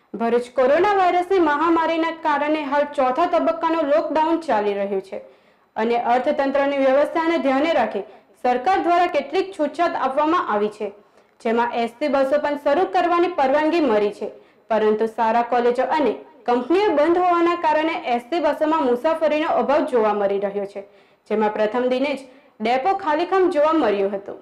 Bharuch corona વાયરસની મહામારીના કારણે હાલ ચોથા તબક્કાનું લોકડાઉન ચાલી રહ્યું છે અને અર્થતંત્રની વ્યવસ્થાને ધ્યાને રાખી સરકાર દ્વારા કેટલીક છૂટછાટ આપવામાં આવી છે, જેમાં એસટી બસો પણ શરૂ કરવાની પરવાનગી મળી છે, પરંતુ શાળા કોલેજો અને કંપનીઓ બંધ હોવાના કારણે એસટી બસોમાં મુસાફરીનો અભાવ જોવા મળી રહ્યો છે, જેમાં પ્રથમ દિને જ ડેપો ખાલીખમ જોવા મળ્યું હતું।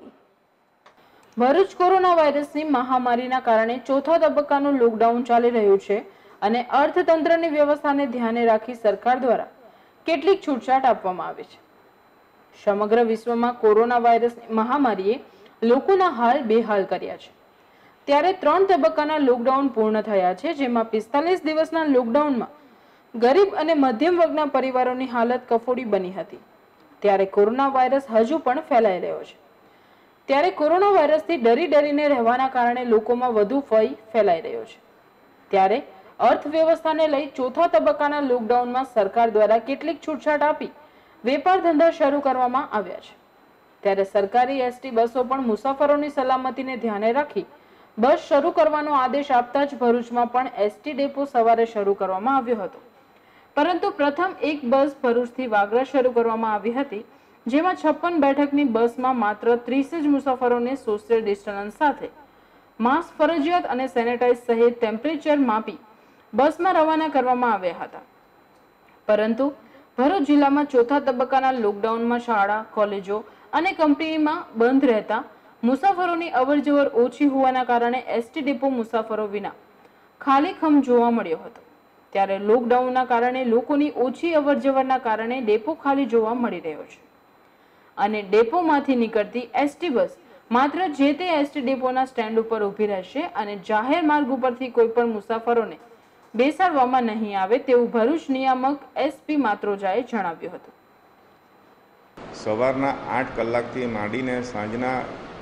ભરૂચ કોરોના વાયરસની મહામારીના કારણે ચોથા તબક્કાનું લોકડાઉન ચાલી રહ્યું છે અને અર્થતંત્રની વ્યવસ્થાને ધ્યાને રાખી સરકાર દ્વારા કેટલીક છૂટછાટ આપવામાં આવી છે। સમગ્ર વિશ્વમાં કોરોના વાયરસની મહામારીએ લોકોના હાલ બેહાલ કર્યા છે, ત્યારે 3 તબક્કાના લોકડાઉન પૂર્ણ થયા છે, જેમાં 45 દિવસના લોકડાઉનમાં ગરીબ અને મધ્યમ વર્ગના પરિવારોની હાલત કફોડી બની હતી। ત્યારે કોરોના વાયરસ હજુ પણ ફેલાઈ રહ્યો છે, ત્યારે કોરોના વાયરસથી ડરીને રહેવાના કારણે લોકોમાં વધુ ભય ફેલાઈ રહ્યો છે। ત્યારે અર્થવ્યવસ્થાને લઈ ચોથા તબક્કાના લોકડાઉનમાં સરકાર દ્વારા કેટલીક છૂટછાટ આપી વેપાર ધંધા શરૂ કરવામાં આવ્યા છે। ત્યારે સરકારી એસટી બસો પણ મુસાફરોની સલામતીને ધ્યાને રાખી બસ શરૂ કરવાનો આદેશ આપતા જ ભરૂચમાં પણ એસટી ડેપો સવારે શરૂ કરવામાં આવ્યો હતો, પરંતુ પ્રથમ એક બસ ભરૂચથી વાગરા શરૂ કરવામાં આવી હતી, જેમાં 56 બેઠકની બસમાં માત્ર 30 જ મુસાફરોને સોશિયલ ડિસ્ટન્સ સાથે માસ્ક ફરજિયાત અને સેનેટાઇઝ સહિત ટેમ્પરેચર માપી બસમાં રવાના કરવામાં આવ્યા હતા। પરંતુ ભરૂચ જિલ્લામાં ચોથા તબક્કાના લોકડાઉનમાં શાળા, કોલેજો અને કંપનીમાં બંધ રહેતા મુસાફરોની અવરજવર ઓછી હોવાના કારણે એસટી ડેપો મુસાફરો વિના ખાલીખમ જોવા મળ્યો હતો। ત્યારે લોકડાઉનના કારણે લોકોની ઓછી અવરજવરના કારણે ડેપો ખાલી જોવા મળી રહ્યો છે અને ડેપોમાંથી નીકળતી એસટી બસ માત્ર જે તે એસટી ડેપોના સ્ટેન્ડ ઉપર ઊભી રહેશે અને જાહેર માર્ગ ઉપરથી કોઈ પણ મુસાફરોને બેસાડવામાં નહીં આવે તેવું ભરૂચ નિયામક એસપી માત્રોજાએ જણાવ્યું હતું। સવારના 8 કલાકથી માંડીને સાંજના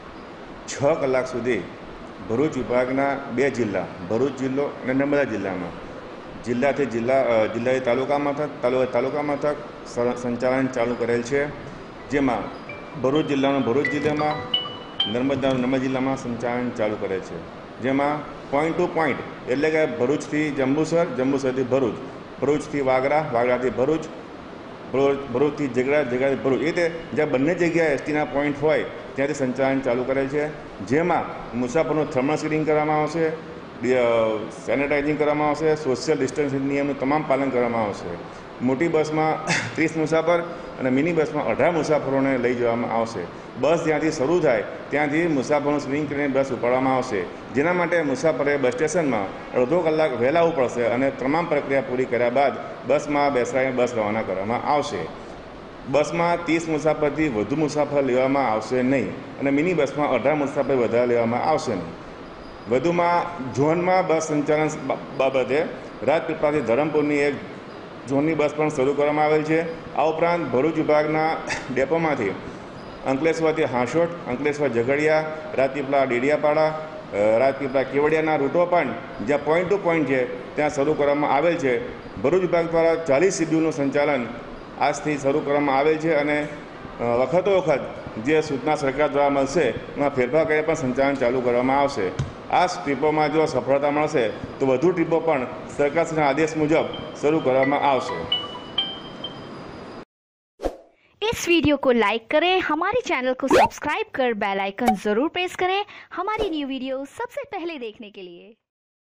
6 કલાક સુધી ભરૂચ વિભાગના 2 જિલ્લા, ભરૂચ જિલ્લો અને નર્મદા જિલ્લામાં જિલ્લાથી તાલુકા મથક સંચાલન ચાલુ કરેલ છે, જેમાં ભરૂચ જિલ્લામાં નર્મદા જિલ્લામાં સંચાલન ચાલુ કરે છે, જેમાં પોઈન્ટ ટુ પોઈન્ટ એટલે કે ભરૂચથી જંબુસર, જંબુસરથી ભરૂચ, ભરૂચથી વાગરા, વાગરાથી ભરૂચ, ભરૂચથી જગડાથી ભરૂચ, એ રીતે જ્યાં બંને જગ્યાએ એસટીના પોઈન્ટ હોય ત્યાંથી સંચાલન ચાલુ કરેલ છે, જેમાં મુસાફરોનું થર્મલ સ્ક્રીનિંગ કરવામાં આવશે, સેનેટાઇઝિંગ કરવામાં આવશે, સોશિયલ ડિસ્ટન્સિંગ નિયમનું તમામ પાલન કરવામાં આવશે। મોટી બસમાં 30 મુસાફર અને મિની બસમાં 18 મુસાફરોને લઈ જવામાં આવશે। બસ જ્યાંથી શરૂ થાય ત્યાંથી મુસાફરોનું સ્ક્રીનિંગ કરીને બસ ઉપાડવામાં આવશે, જેના માટે મુસાફરે બસ સ્ટેશનમાં અડધો કલાક વહેલા આવવું પડશે અને તમામ પ્રક્રિયા પૂરી કર્યા બાદ બસમાં બેસાડીને બસ રવાના કરવામાં આવશે। બસમાં 30 મુસાફરથી વધુ મુસાફર લેવામાં આવશે નહીં અને મિની બસમાં 18 મુસાફર વધારે લેવામાં આવશે નહીં। વધુમાં ઝોનમાં બસ સંચાલન બાબતે રાજપીપળાથી ધરમપુરની એક ઝોનની બસ પણ શરૂ કરવામાં આવેલ છે। આ ઉપરાંત ભરૂચ વિભાગના ડેપોમાંથી અંકલેશ્વરથી હાંસોટ, અંકલેશ્વર ઝઘડિયા, રાજપીપળા ડેડિયાપાડા, રાજપીપળા કેવડિયાના રૂટો પણ જ્યાં પોઈન્ટ ટુ પોઈન્ટ છે ત્યાં શરૂ કરવામાં આવેલ છે। ભરૂચ વિભાગ દ્વારા 40 શિડ્યુલનું સંચાલન આજથી શરૂ કરવામાં આવેલ છે અને વખત જે સૂચના સરકાર દ્વારા મળશે એમાં ફેરફાર કરીને પણ સંચાલન ચાલુ કરવામાં આવશે। આ ટ્રીપોમાં જો સફળતા મળશે તો વધુ ટ્રીપો પણ સરકારના આદેશ मुजब शुरू કરવામાં આવશે। इस वीडियो को लाइक करें, हमारे चैनल को सब्सक्राइब कर बेल आइकन जरूर प्रेस करें हमारी न्यू वीडियो सबसे पहले देखने के लिए।